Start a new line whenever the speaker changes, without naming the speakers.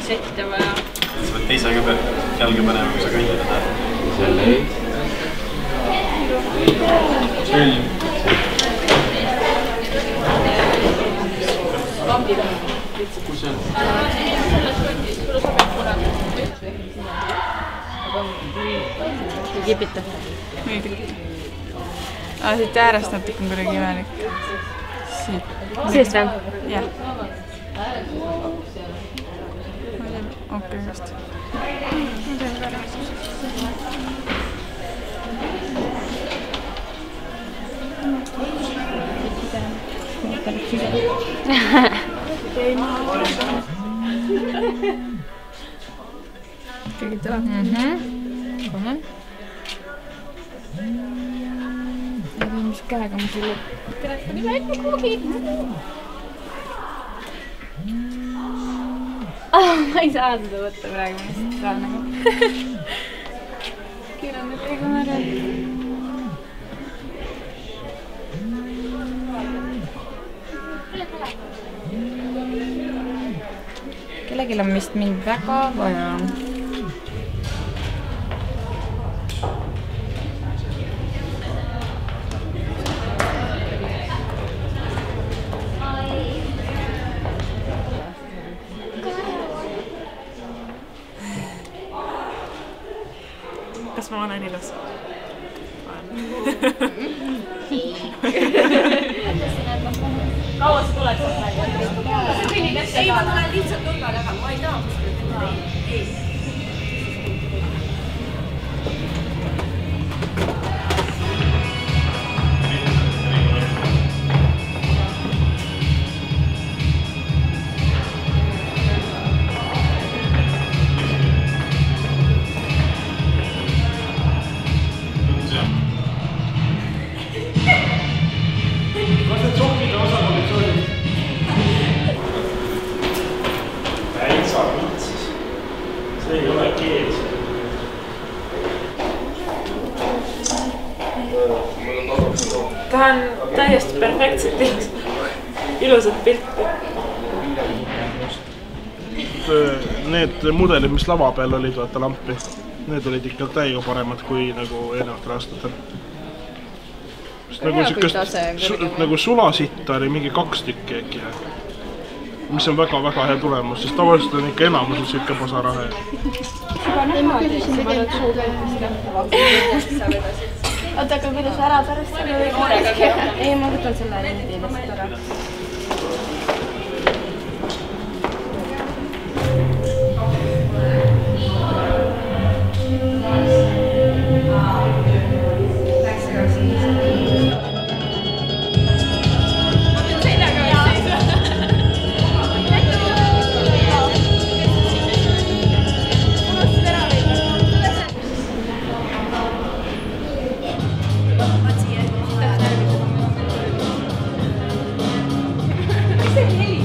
sette vaja.
Sa võid teise ka peal jalge panema, kui sa kõndida tahad.
Selle ei.
Selline. Kus see on?
Ei kipita.
Ei kipita. Siit äärest natuke on kuidagi imelik. Siit.
Siist või?
Jah. Okei, just. Ma teen ka ära.
Kõigil tuleb.
Kohe. Mis käega ma sulle telefoni välja kuugin.
Ma ei saa seda võtta praegu, ma lihtsalt saan nagu.
Kiiran nüüd kõige märjal. Kellegil on vist mind väga vaja. Kas ma olen ilus?
Kaua sa tuled sealt välja?
Ei, ma tulen lihtsalt nurga taga, ma ei taha kuskil. Ei.
See ei ole keel.
Tahan täiesti perfektselt ilusat pilti.
Need mudelid, mis lava peal olid, vaata lampi, need olid ikka täiega paremad kui nagu eelnevatel aastatel. Nagu sulasitta oli mingi 2 tükki äkki. Mis on väga-väga hea tulemus, sest tavaliselt on ikka enamuses ikka pasarahe.
Oota, aga kuidas ära pärast selle või? Ei, ma võtan selle teedest ära.
See on